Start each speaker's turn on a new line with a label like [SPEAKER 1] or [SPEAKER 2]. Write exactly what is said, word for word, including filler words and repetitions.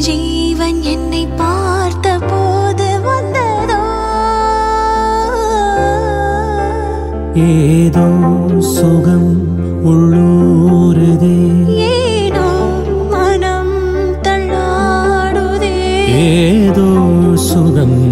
[SPEAKER 1] ஜீவன் என்னை பார்த்த போது வந்ததோ
[SPEAKER 2] ஏதோ சுகம் உள்ளூருதே
[SPEAKER 1] ஏனோ மனம் தள்ளாடுதே
[SPEAKER 2] ஏதோ சுகம்